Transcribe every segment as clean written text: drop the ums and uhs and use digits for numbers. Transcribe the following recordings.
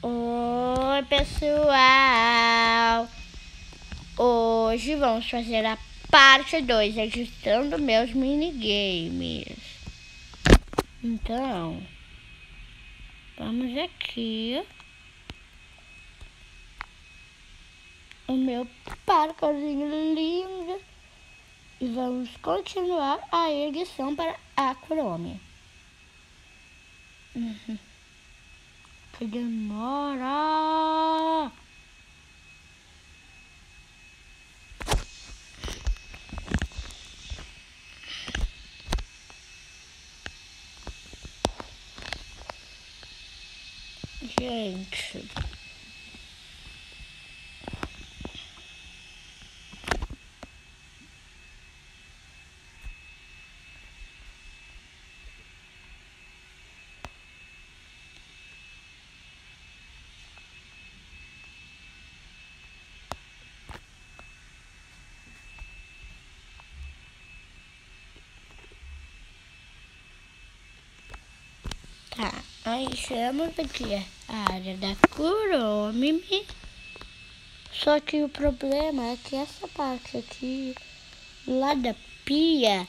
Oi, pessoal! Hoje vamos fazer a parte 2, ajustando meus minigames. Então, vamos aqui. O meu parkourzinho lindo. E vamos continuar a edição para a Chrome. Que demora! Gente, tá, aí chegamos aqui a área da Chrome. Só que o problema é que essa parte aqui, lá da pia,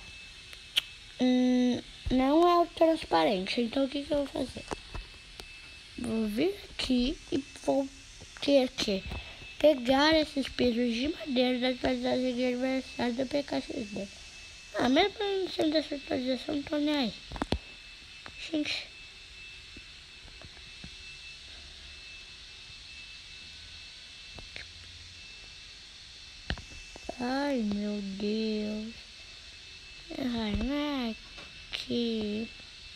não é o transparente. Então o que eu vou fazer? Vou vir aqui e vou ter que pegar esses pisos de madeira das atualizações de aniversário do PKXD. Mesmo não sendo essa atualização, não tô nem aí. Gente. Ai, meu Deus. Não é aqui.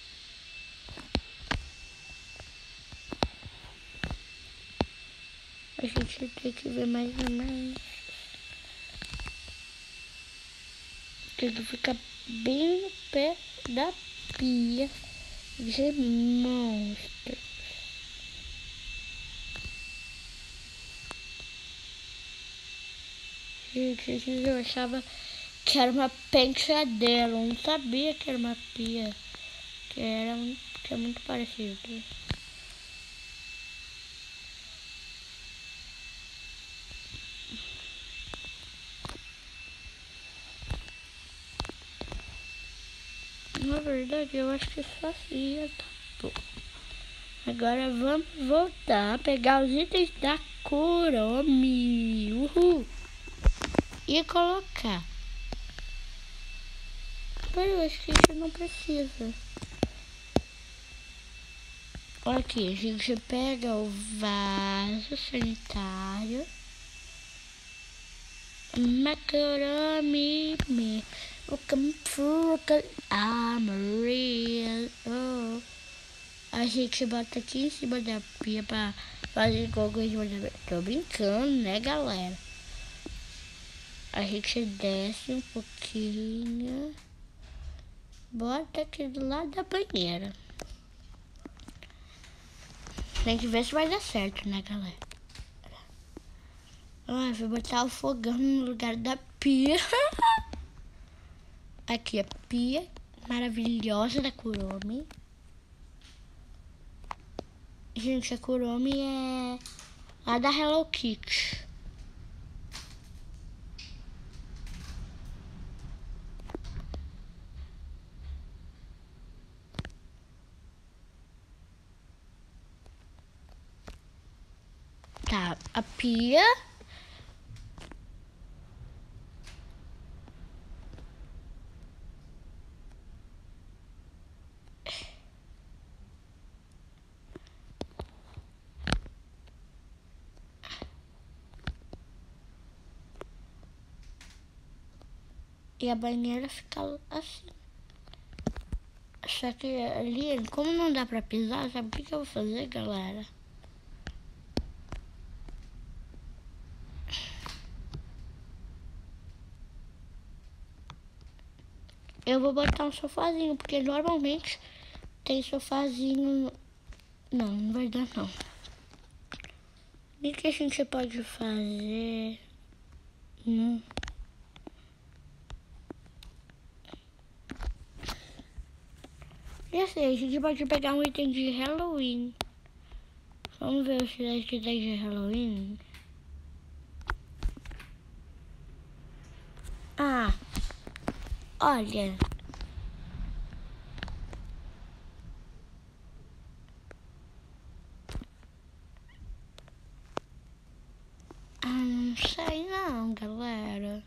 A gente tem que ver mais ou menos. Tem que ficar bem no pé da pia de monstro. Gente, eu achava que era uma penteadeira. Eu não sabia que era uma pia. Que é muito parecido. Na verdade, eu acho que só assim tá bom. Agora vamos voltar a pegar os itens da Chrome. Uhul! E colocar. Mas eu acho que a gente não precisa. Aqui, a gente pega o vaso sanitário. Macaroni, o camfruca, Maria. A gente bota aqui em cima da pia pra fazer qualquer coisa. Tô brincando, né, galera? A gente desce um pouquinho. Bota aqui do lado da banheira. Tem que ver se vai dar certo, né, galera? Vou botar o fogão no lugar da pia. Aqui a pia maravilhosa da Chrome. Gente, a Chrome é a da Hello Kitty. Tá, a pia. E a banheira fica assim. Só que ali, como não dá pra pisar, sabe o que eu vou fazer, galera? Eu vou botar um sofazinho, porque normalmente tem sofazinho. Não, não vai dar não. O que a gente pode fazer? Já sei, a gente pode pegar um item de Halloween. Vamos ver o que daqui tá de Halloween. Ah, olha. Não sei não, galera.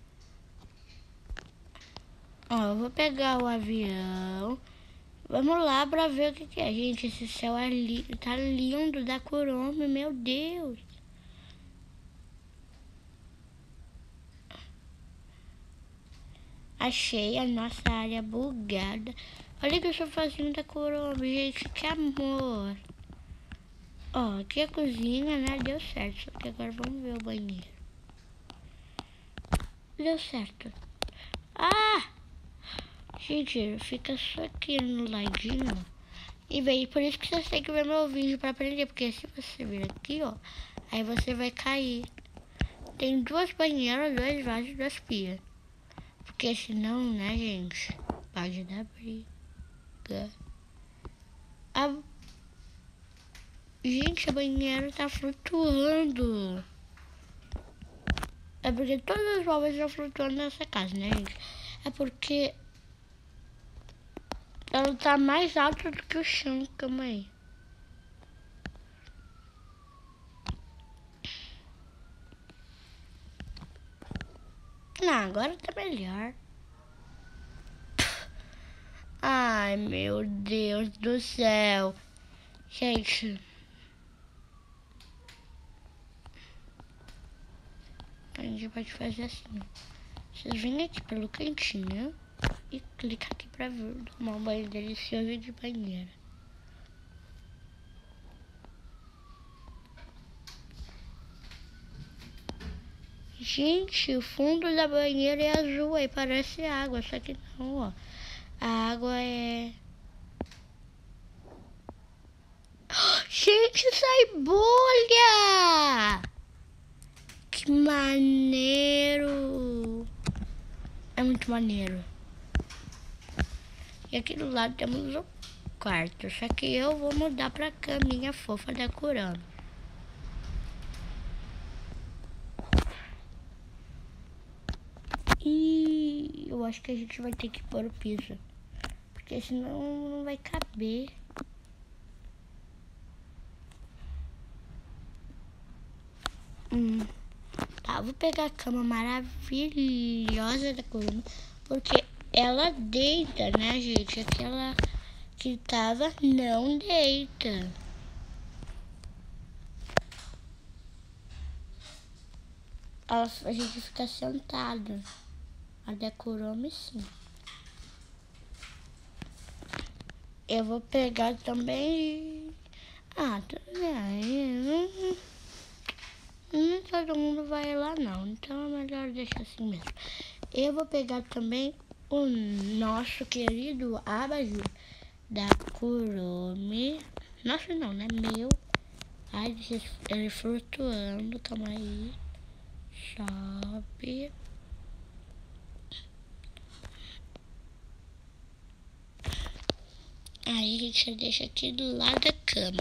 Ó, eu vou pegar o avião. Vamos lá pra ver o que é. Gente, esse céu tá lindo da Kuromi, meu Deus. Achei a nossa área bugada. Olha que sofazinho da Kuromi, gente, que amor. Ó, aqui a cozinha, né? Deu certo. Só que agora vamos ver o banheiro. Deu certo. Ah! Gente, fica só aqui no ladinho. E bem, por isso que você tem que ver meu vídeo pra aprender. Porque se você vir aqui, ó, aí você vai cair. Tem 2 banheiras, 2 vasos, 2 pias. Porque senão, né, gente, pode dar briga. Gente, a banheira tá flutuando. É porque todas as móveis estão flutuando nessa casa, né, gente? É porque ela tá mais alta do que o chão. Calma aí. Não, agora tá melhor. Ai, meu Deus do céu. Gente, a gente pode fazer assim. Vocês vêm aqui pelo cantinho e clica aqui pra ver tomar um banho delicioso de banheira. Gente, o fundo da banheira é azul, aí parece água, só que não, ó. A água é... Gente, sai bolha! Que maneiro! É muito maneiro. E aqui do lado temos o quarto, só que eu vou mudar pra caminha fofa da Kuromi. E eu acho que a gente vai ter que pôr o piso, porque senão não vai caber. Tá, vou pegar a cama maravilhosa da Kuromi, porque ela deita, né, gente? Aquela que tava não deita. A gente fica sentado. A da Kuromi, sim. Eu vou pegar também... Ah, tudo bem. Nem todo mundo vai lá, não. Então é melhor deixar assim mesmo. Eu vou pegar também o nosso querido abajur da Kuromi. Nosso não, né? Meu. Ai, deixa ele flutuando. Calma aí. Sobe. Aí a gente deixa aqui do lado da cama.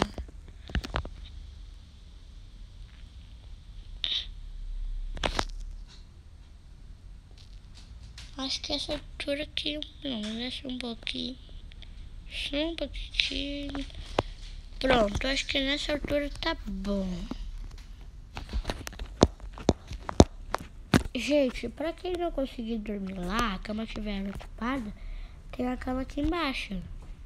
Acho que essa altura aqui, não, deixa um pouquinho. Só um pouquinho. Pronto, acho que nessa altura tá bom. Gente, pra quem não conseguir dormir lá, a cama estiver ocupada, tem a cama aqui embaixo.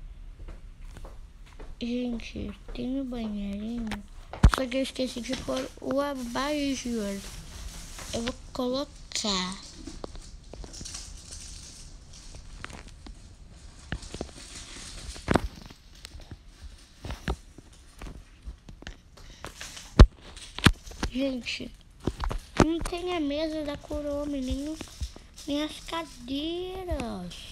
Gente, tem um banheirinho. Só que eu esqueci de pôr o abajur. Eu vou colocar. Gente, não tem a mesa da Kuromi, nem as cadeiras.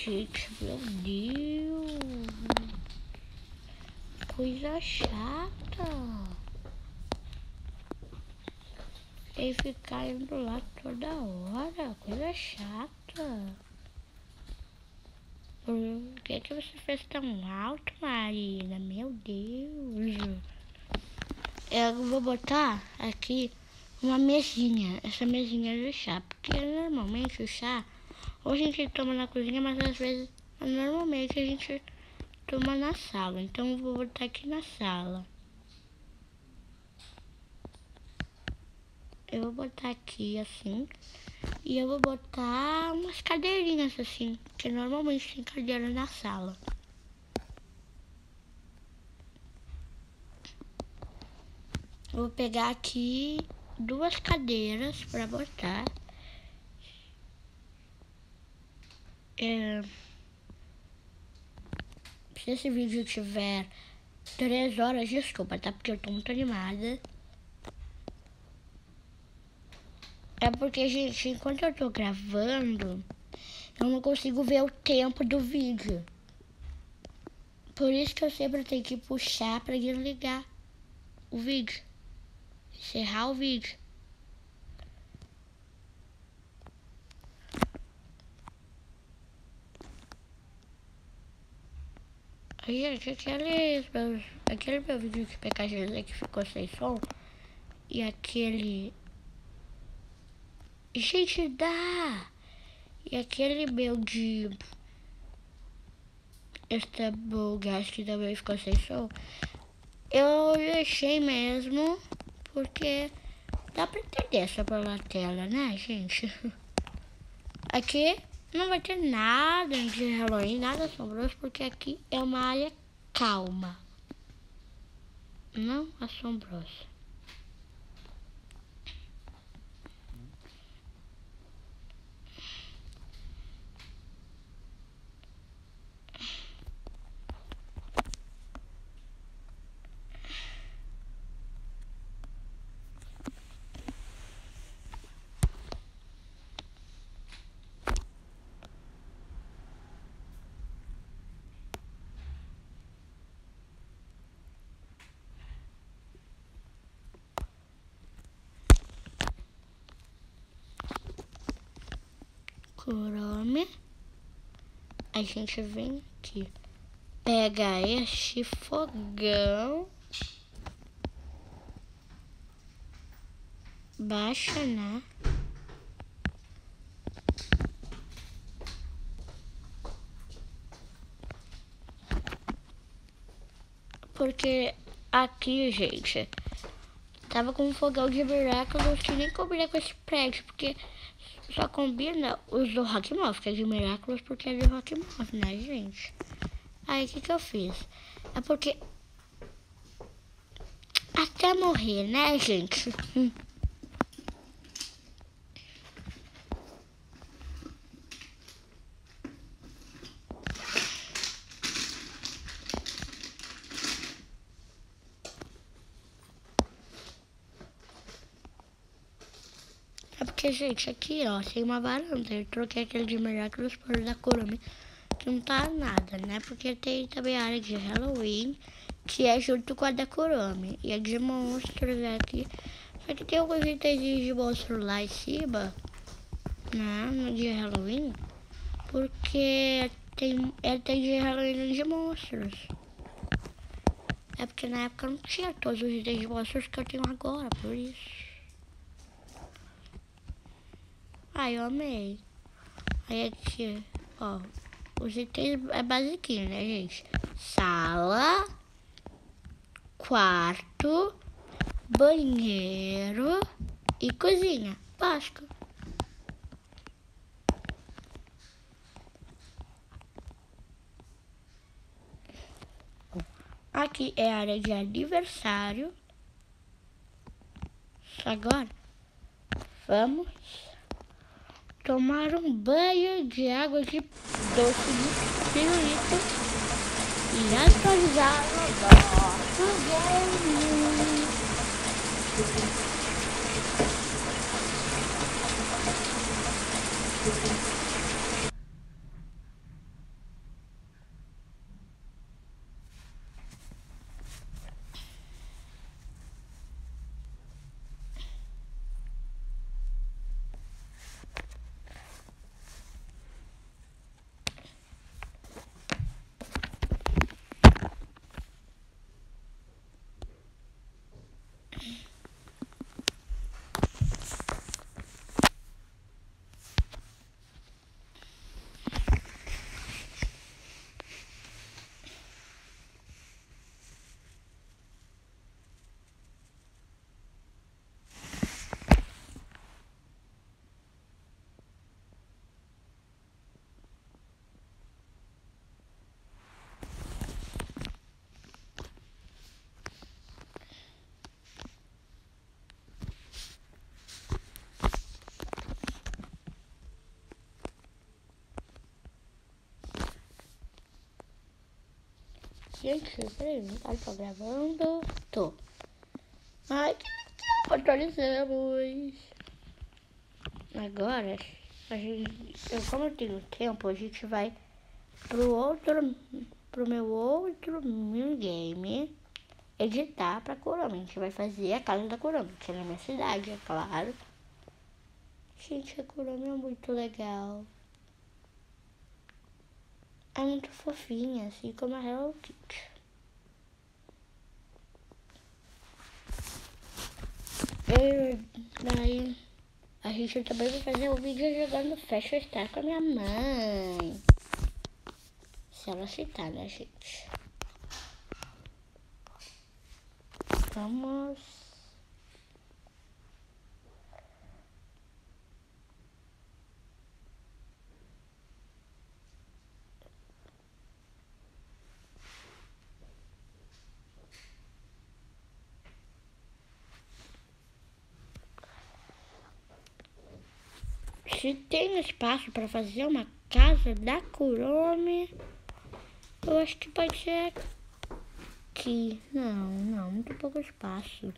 gente, meu Deus. Coisa chata. Ele ficar indo lá toda hora. Coisa chata. Por que você fez tão alto, Marina? Meu Deus. Eu vou botar aqui uma mesinha. Essa mesinha de chá. Porque normalmente o chá, ou a gente toma na cozinha, mas às vezes, normalmente a gente toma na sala. Então eu vou botar aqui na sala. Eu vou botar aqui assim. E eu vou botar umas cadeirinhas assim. Que normalmente tem cadeira na sala. Eu vou pegar aqui 2 cadeiras para botar. Se esse vídeo tiver 3 horas, desculpa, tá? Porque eu tô muito animada. É porque, gente, enquanto eu tô gravando, eu não consigo ver o tempo do vídeo. Por isso que eu sempre tenho que puxar pra desligar o vídeo. Encerrar o vídeo. Aí, gente, aquele meu vídeo de PKG que ficou sem som. E aquele... Gente, dá! E aquele meu de... Estable Gas que também ficou sem som. Eu deixei mesmo, porque dá pra entender só pela tela, né, gente? Aqui não vai ter nada de Halloween, nada assombroso, porque aqui é uma área calma, não assombrosa. Chrome. A gente vem aqui, pega este fogão, baixa, né? Porque aqui, gente, tava com um fogão de Miraculous que nem combina com esse prédio, porque só combina os do Rock Moth, que é de Miraculous, porque é de Rock Moth, né, gente? Aí, o que eu fiz? É porque... Até morrer, né, gente? É porque, gente, aqui, ó, tem uma varanda. Eu troquei aquele de Miraculous por da Kurumi, que não tá nada, né? Porque tem também a área de Halloween, que é junto com a da Kurumi. E a de monstros é aqui. Só que tem alguns itens de monstro lá em cima, né? No dia Halloween. Porque tem de Halloween e de monstros. É porque na época não tinha todos os itens de monstros que eu tenho agora, por isso. Ai, eu amei. Aí aqui, ó, os itens é basiquinho, né, gente? Sala, quarto, banheiro e cozinha. Básico. Aqui é a área de aniversário. Agora, vamos tomar um banho de água de doce de pirulito e atualizar o nosso game. Gente, peraí, não tá gravando? Tô. Ai, que legal, atualizamos. Agora, como eu tenho tempo, a gente vai pro meu outro minigame editar pra Kurama. A gente vai fazer a casa da Kurama, que é na minha cidade, é claro. Gente, a Kurama é muito legal. É muito fofinha, assim como a Hello Kitty. Daí a gente também vai fazer um vídeo jogando Fashion Star com a minha mãe. Se ela aceitar, né, gente? Vamos. Se tem espaço para fazer uma casa da Kurama, eu acho que pode ser aqui. Não, muito pouco espaço.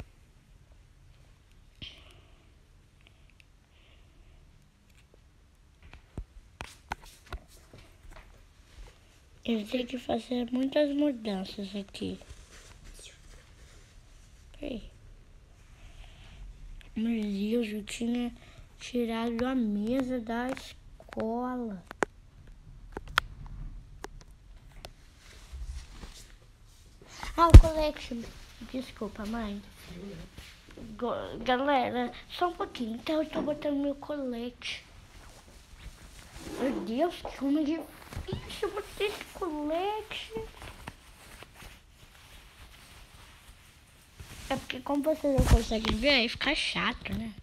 Eu tenho que fazer muitas mudanças aqui. Peraí. Meu Deus, eu tinha tirado a mesa da escola. O collection. Desculpa, mãe. Galera, só um pouquinho. Então eu tô botando meu colete. Meu Deus, como é difícil botar esse colete. É porque como vocês não conseguem ver, aí fica chato, né?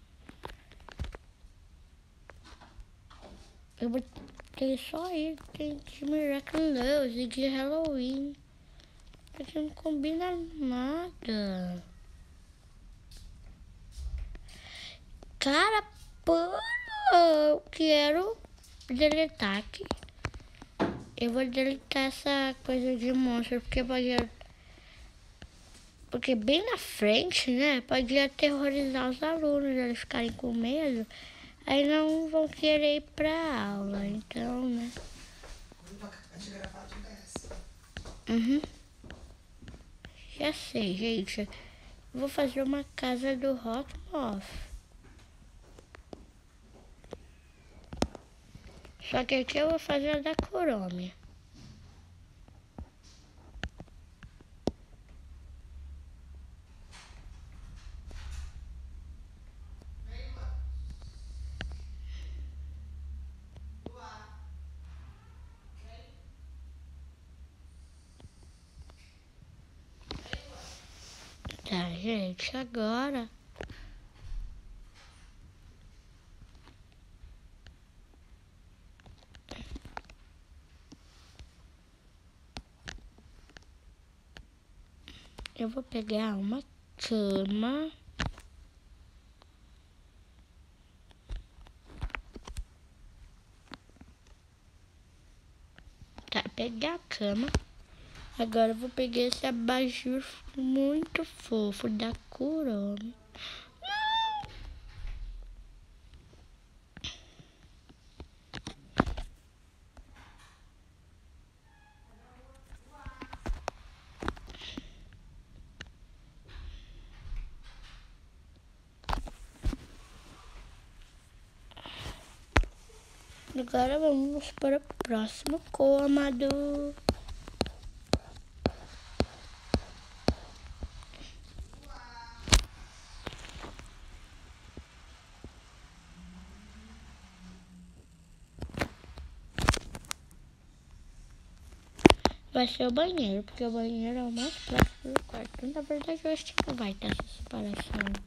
Eu botei só item de Miraculous e de Halloween. Porque não combina nada. Cara, eu quero deletar aqui. Eu vou deletar essa coisa de monstro, porque bem na frente, né, pode aterrorizar os alunos, eles ficarem com medo, aí não vão querer ir pra aula, então, né. Já sei, gente. Vou fazer uma casa do Rockmoth. Só que aqui eu vou fazer a da Kurama. Tá, gente, agora eu vou pegar uma cama. Tá, pegar a cama. Agora eu vou pegar esse abajur muito fofo da Kurama. Agora vamos para o próximo cômodo. Vai ser o banheiro, porque o banheiro é o mais próximo do quarto. Na verdade, eu acho que não vai ter essa separação.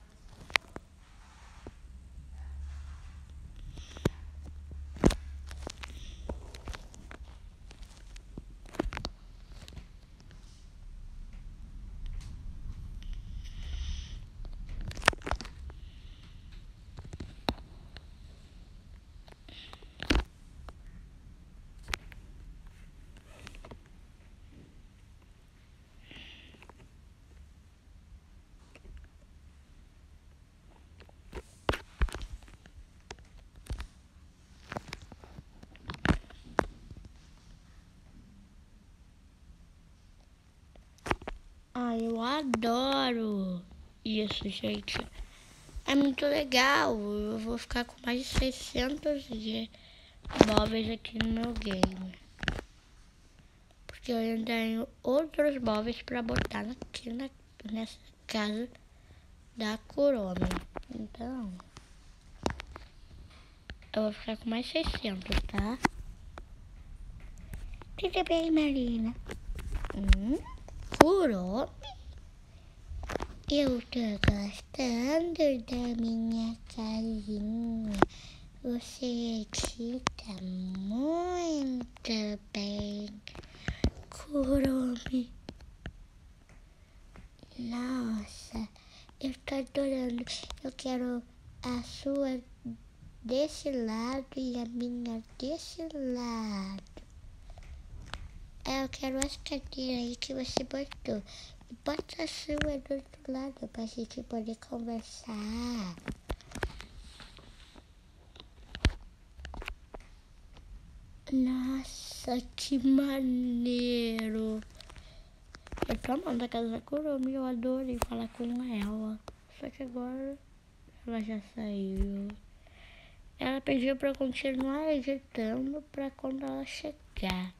Eu adoro isso, gente. É muito legal. Eu vou ficar com mais de 600 de móveis aqui no meu game. Porque eu ainda tenho outros móveis para botar aqui nessa casa da Kurumi. Então, eu vou ficar com mais 600, tá? Tudo bem, Marina? Kurumi? Eu tô gostando da minha casinha. Você aqui tá muito bem, Kurumi. Nossa, eu tô adorando. Eu quero a sua desse lado e a minha desse lado. Eu quero as cadeiras aí que você botou. E bota a sua do outro lado pra gente poder conversar. Nossa, que maneiro. Eu tô amando a casa da Kurumi, eu adorei falar com ela. Só que agora ela já saiu. Ela pediu pra eu continuar editando pra quando ela chegar.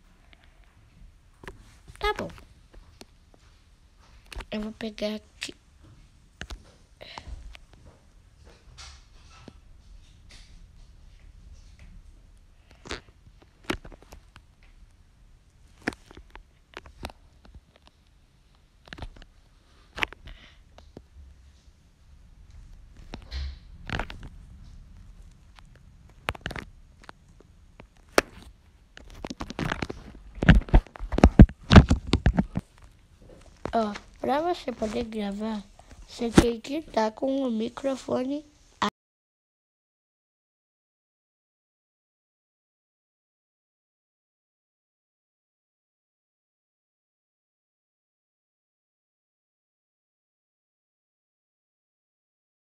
Tá bom. Eu vou pegar aqui. Ó, pra você poder gravar, você tem que estar com o microfone